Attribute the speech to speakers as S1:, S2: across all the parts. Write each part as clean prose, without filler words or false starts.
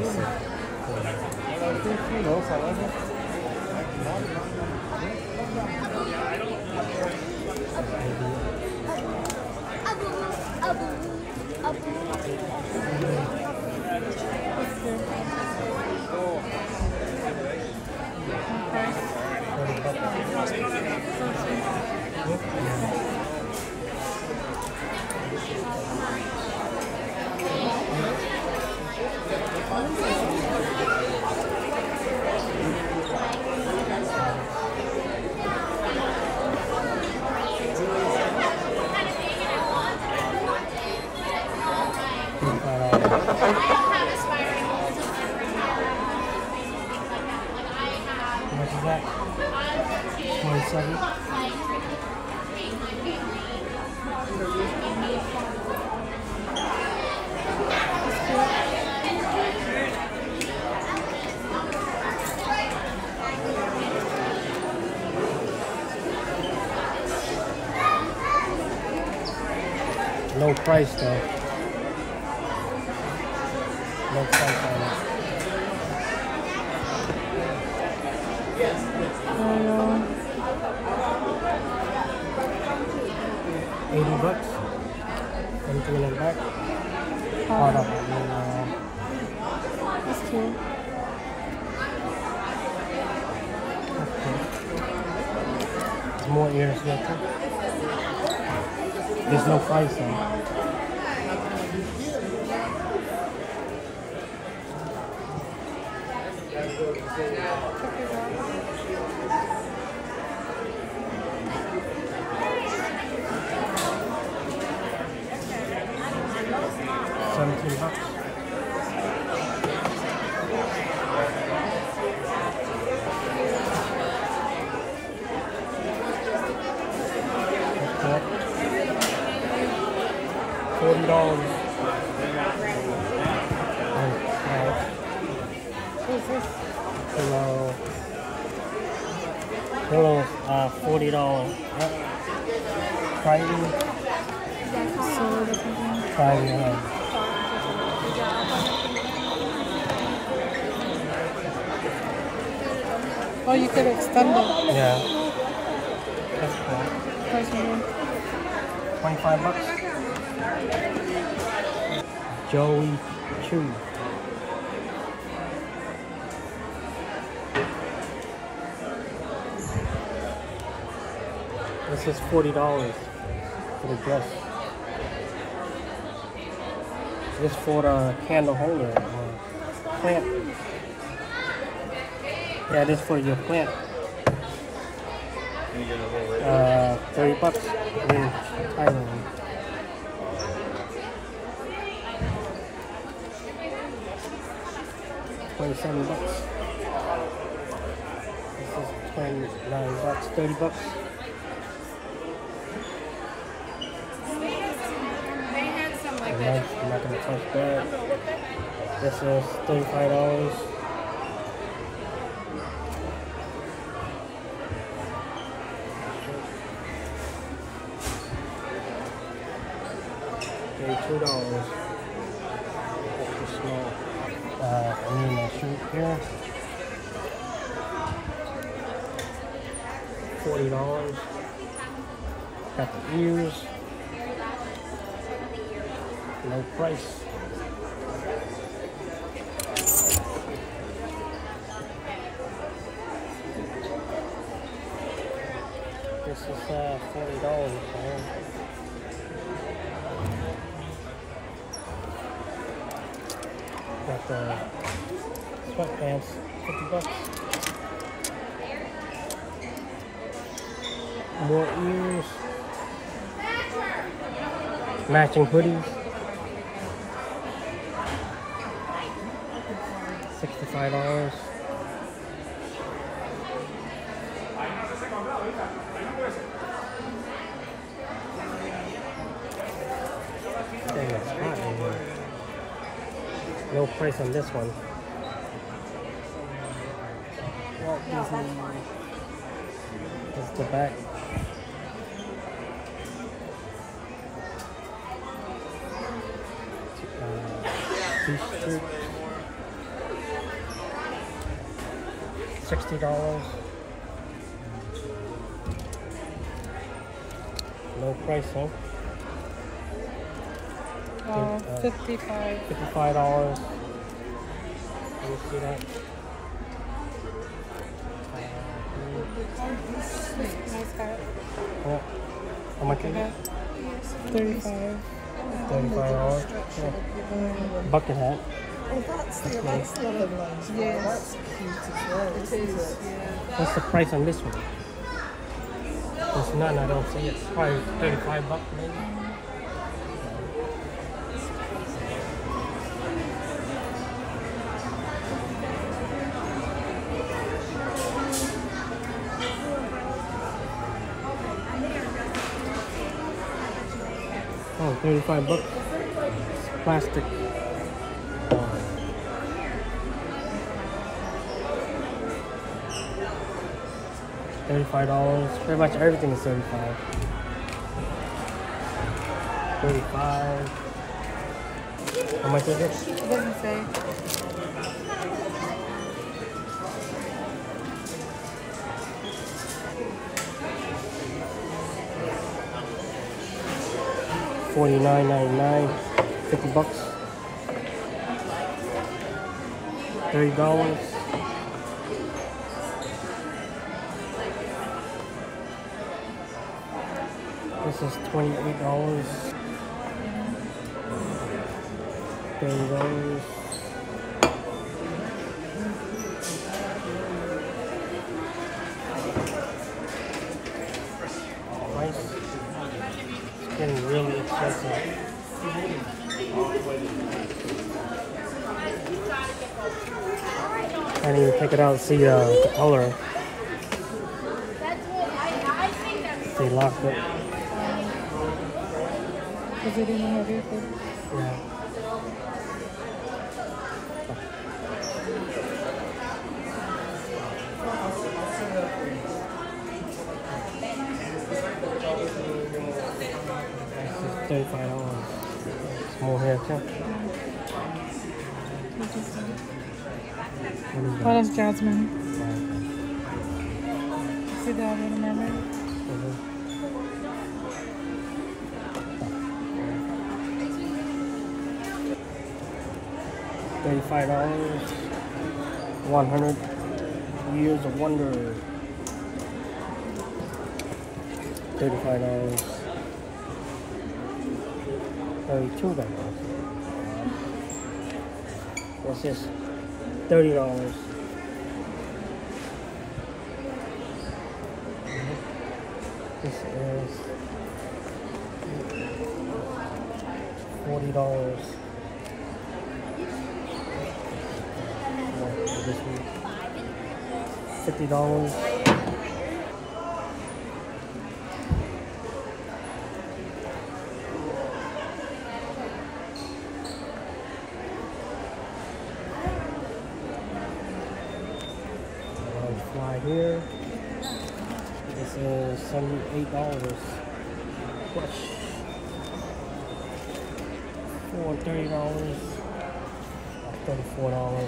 S1: No price though. No price on it. $80. Anything in the back? Hold up.
S2: That's cute.
S1: There's more ears here too. There's no price on it. $17. $40.
S2: What is this?
S1: Pillow, $40. Trying.
S2: Oh, you could extend it.
S1: Yeah. That's cool. $25. Joey Chew. This is $40 for the dress. This for the candle holder or plant. Yeah, this for your plant. $30. Tiny one. $27. This is $29. $30. I'm not gonna touch that. This is $35. $2. Small. I mean, a shirt here. $40. Got the ears. No price. This is $40. Got the sweatpants, $50. More ears. Matching hoodies. $65. Dang, it's hot in here. No price on this one. Walt Disney. This is the back. T-shirt. $60. No price, huh?
S2: 55.
S1: $55. Let me see that.
S2: Nice hat.
S1: Yeah. How much is it?
S2: Hat. 35.
S1: $35. Yeah. Bucket hat.
S3: Oh, that's the other one.
S2: Yes.
S3: That's cute as well.
S2: It is, yeah.
S1: What's the price on this one? There's none, I don't see it. It's probably $35 maybe. Oh, $35. It's plastic. $35. Pretty much everything is $35. $35. How much is it?
S2: It doesn't say.
S1: $49.99. $50. $30. This is $28. $30. Price. It's getting really expensive. Can't even take it out and see the color. They locked it.
S2: Is it even a vehicle?
S1: Yeah. $35. Small hair too.
S2: What is Jasmine? See that little mermaid?
S1: $35. 100 Years of Wonder. $35. $32. What's this? $30. This is $40. This one, $50. Loungefly here. This is $78. Plush. For $30. $34.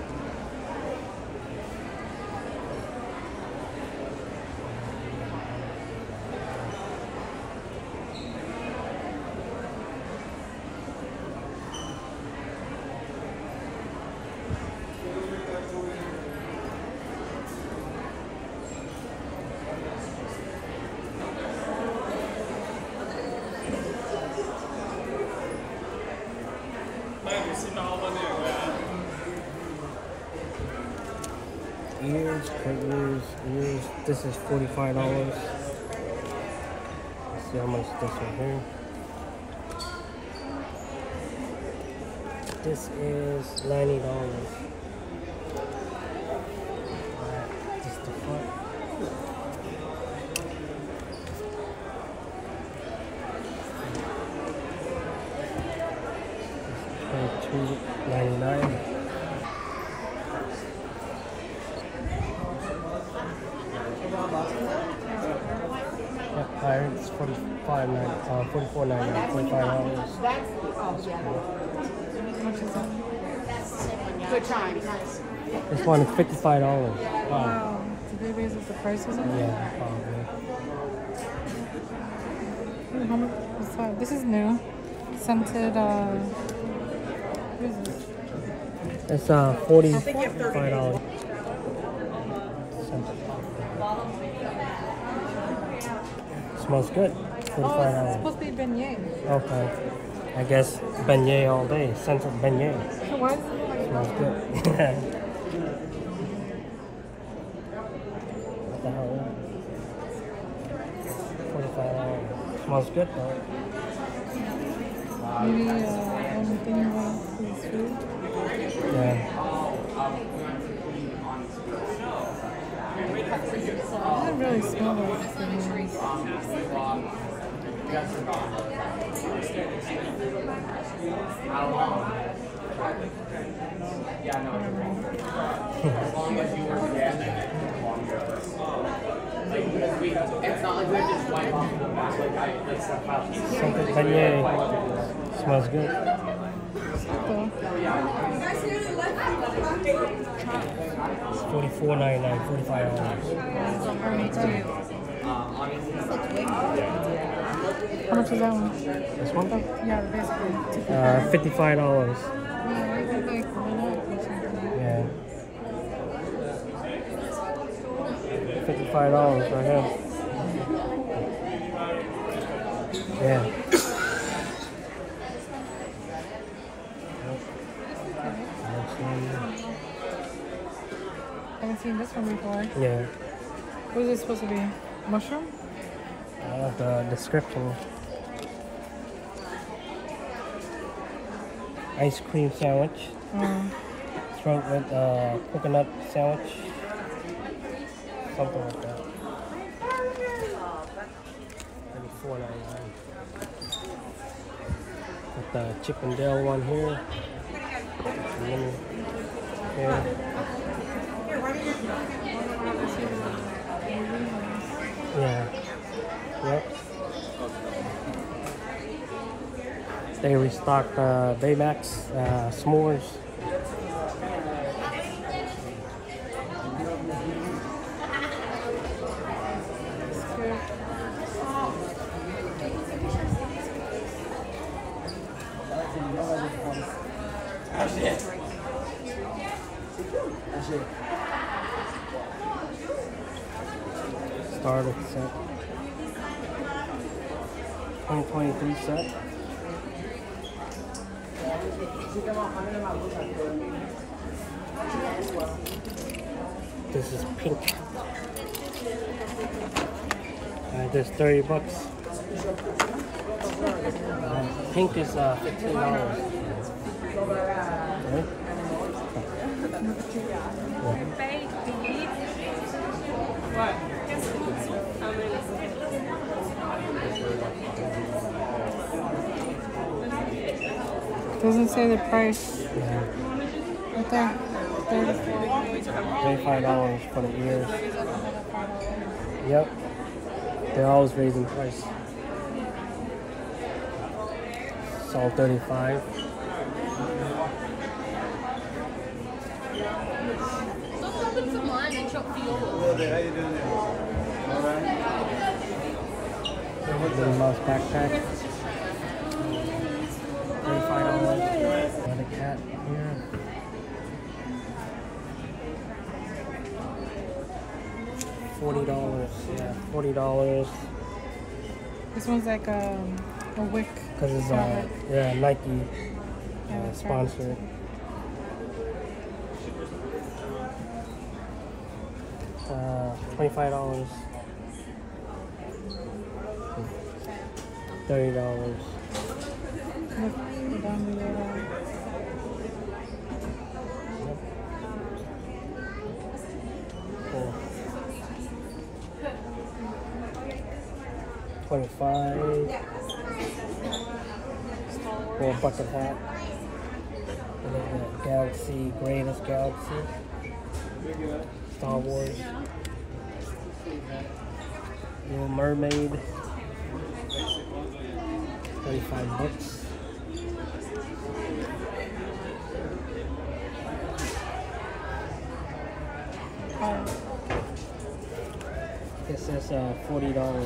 S1: Ears, cut ears. This is $45. Let's see how much this one here. This is $90. Alright, this is the front. $22.99. Higher, it's $44.99, $45.
S2: How much is that? Good times.
S1: This one is $55. Wow.
S2: Wow. Did they raise up the prices on it?
S1: Yeah, probably.
S2: Ooh, how much? What's that? This is new. Scented. What is this?
S1: It's $45. Smells good.
S2: Oh,
S1: $45.
S2: it's supposed to be beignet.
S1: Okay. I guess beignet all day. Scented beignet.
S2: Why does it look like
S1: Smells good. What the hell is that? $45. Smells good though.
S2: maybe anything about this food?
S1: Yeah.
S2: It doesn't really smell like cinnamon.
S1: Scented beignet. Smells good.
S2: Cool.
S1: It's $44.99. $45.
S2: How much is that one?
S1: This one?
S2: Yeah, basically.
S1: $55.
S2: Yeah, I think like $1 or something.
S1: Yeah. $55 right here. Yeah.
S2: I haven't seen this one before.
S1: Yeah.
S2: What is this supposed to be? Mushroom?
S1: The description. Ice cream sandwich. Throat with coconut sandwich. Something like that. $34.99. Got the Chip and Dale one here. And then here. Yeah. Yep. They restocked Baymax s'mores. Starter set. 2023 set. This is pink. There's $30. Pink is $15. Right?
S2: Doesn't say the price.
S1: Yeah.
S2: Right there.
S1: $35 for the ears. Yep. They're always raising price. It's all $35. Little mouse backpack. $35. Another cat here. $40. Yeah, $40.
S2: This one's like a wick.
S1: Because it's yeah, Nike sponsored. $25. $30.
S2: Look down below.
S1: Cool. 25. Little bucket hat. And then the Galaxy, greatest Galaxy. Star Wars. Little Mermaid. $35.
S2: try it.
S1: This is $40.